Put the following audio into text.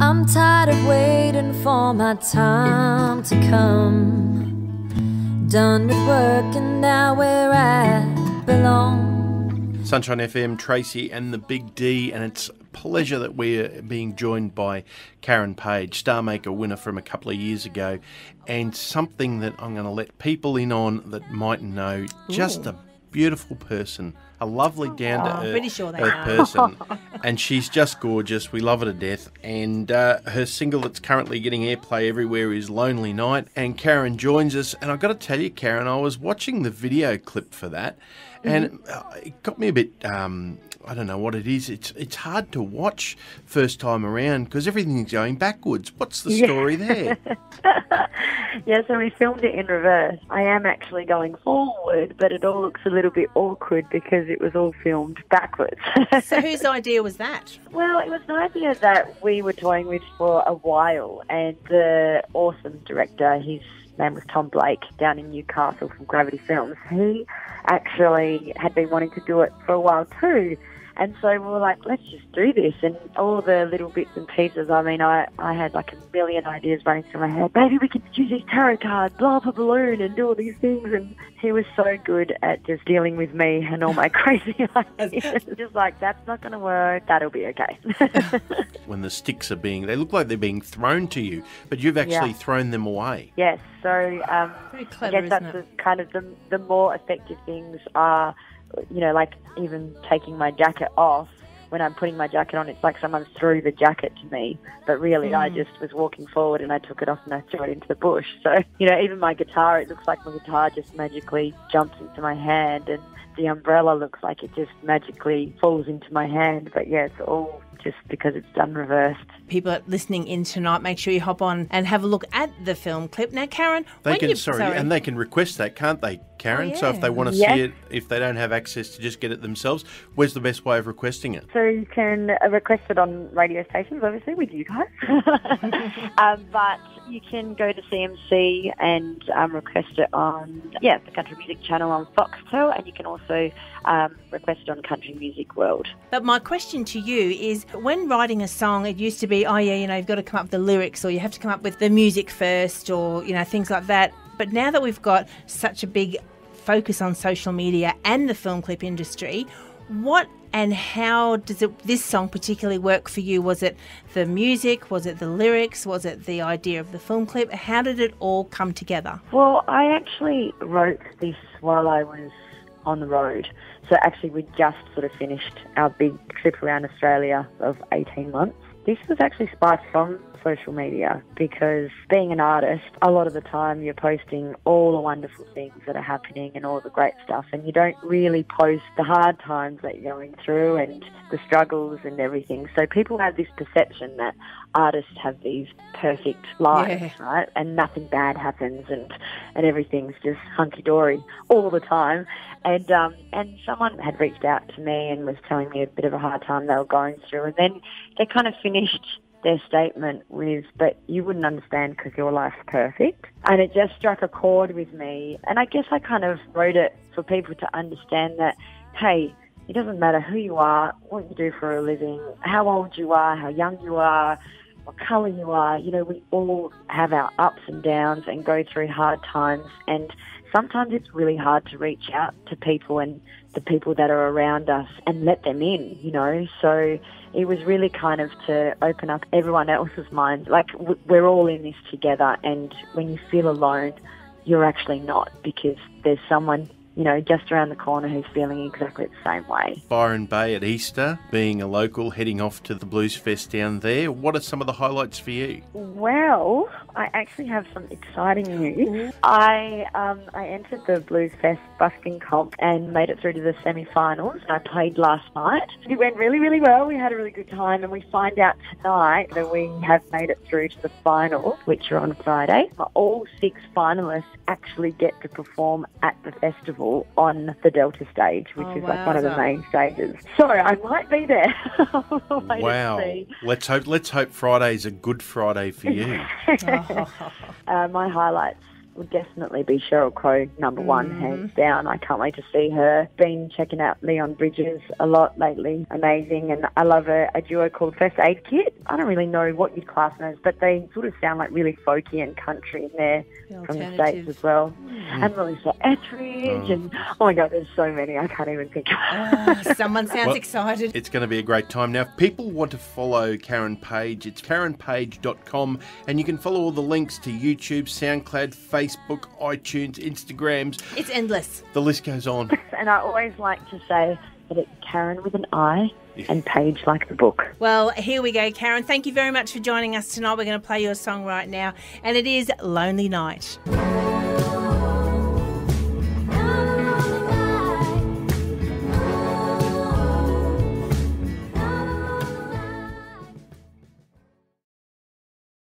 I'm tired of waiting for my time to come. Done with work and now where I belong. Sunshine FM, Tracy and the Big D, and it's a pleasure that we're being joined by Karin Page, Star Maker winner from a couple of years ago, and something that I'm going to let people in on that might know. Just a beautiful person, a lovely down-to-earth person, and she's just gorgeous. We love her to death, and her single that's currently getting airplay everywhere is Lonely Night, and Karin joins us. And I've got to tell you, Karin, I was watching the video clip for that, and it got me a bit, I don't know what it is. It's hard to watch first time around because everything's going backwards. What's the story there? Yeah, so we filmed it in reverse. I am actually going forward, but it all looks a little bit awkward because it was all filmed backwards. So whose idea was that? Well, it was an idea that we were toying with for a while, and the awesome director, his name was Tom Blake, down in Newcastle from Gravity Films, he actually had been wanting to do it for a while too. And so we were like, let's just do this. And all the little bits and pieces, I mean, I had like a million ideas running through my head. Maybe we could use these tarot cards, blow up a balloon and do all these things. And he was so good at just dealing with me and all my crazy ideas. Just like, that's not going to work. That'll be okay. When the sticks are they look like they're being thrown to you, but you've actually thrown them away. Yes. So very clever, I guess that's kind of the more effective things are, you know, like even taking my jacket off. When I'm putting my jacket on, it's like someone threw the jacket to me. But really, I just was walking forward and I took it off and I threw it into the bush. So, you know, even my guitar, it looks like my guitar just magically jumps into my hand, and the umbrella looks like it just magically falls into my hand. But yeah, it's all just because it's done reversed. People listening in tonight, make sure you hop on and have a look at the film clip. Now, Karin, and they can request that, can't they, Karin? Oh, yeah. So if they want to see it, if they don't have access to just get it themselves, where's the best way of requesting it? So you can request it on radio stations, obviously, with you guys. But you can go to CMC and request it on, the Country Music Channel on Foxtel, and you can also request it on Country Music World. But my question to you is, when writing a song, it used to be, you've got to come up with the lyrics, or you have to come up with the music first, or, things like that. But now that we've got such a big focus on social media and the film clip industry, what and how does this song particularly work for you? Was it the music? Was it the lyrics? Was it the idea of the film clip? How did it all come together? Well, I actually wrote this while I was on the road. So actually we just sort of finished our big trip around Australia of 18 months. This was actually sparked from social media because being an artist, a lot of the time you're posting all the wonderful things that are happening and all the great stuff, and you don't really post the hard times that you're going through and the struggles and everything. So people have this perception that artists have these perfect lives, right? And nothing bad happens and everything's just hunky-dory all the time. And someone had reached out to me and was telling me a bit of a hard time they were going through, and then they kind of finished their statement with, but you wouldn't understand because your life's perfect. And it just struck a chord with me. And I guess I kind of wrote it for people to understand that, hey, it doesn't matter who you are, what you do for a living, how old you are, how young you are, what colour you are. We all have our ups and downs and go through hard times. And sometimes it's really hard to reach out to people and the people that are around us and let them in, So it was really kind of to open up everyone else's minds. Like, we're all in this together, and when you feel alone, you're actually not, because there's someone, just around the corner who's feeling exactly the same way. Byron Bay at Easter, being a local, heading off to the Blues Fest down there. What are some of the highlights for you? Well, I actually have some exciting news. I entered the Blues Fest busking comp and made it through to the semi-finals. I played last night. It went really, really well. We had a really good time, and we find out tonight that we have made it through to the finals, which are on Friday. All 6 finalists actually get to perform at the festival on the Delta stage, which is like one of the main stages. So I might be there. Wow. Let's hope Friday's a good Friday for you. My highlights would definitely be Sheryl Crow, number one, hands down. I can't wait to see her. Been checking out Leon Bridges a lot lately. Amazing. And I love a duo called First Aid Kit. I don't really know what you'd class them as, but they sort of sound like really folky and country in there from the States as well. And Melissa Etheridge. And oh my God, there's so many. I can't even think. Someone sounds excited. It's going to be a great time. Now, if people want to follow Karin Page, it's karinpage.com, and you can follow all the links to YouTube, SoundCloud, Facebook, iTunes, Instagrams. It's endless. The list goes on. And I always like to say that it's Karin with an I and Page like the book. Well, here we go, Karin. Thank you very much for joining us tonight. We're going to play your song right now, and it is Lonely Night.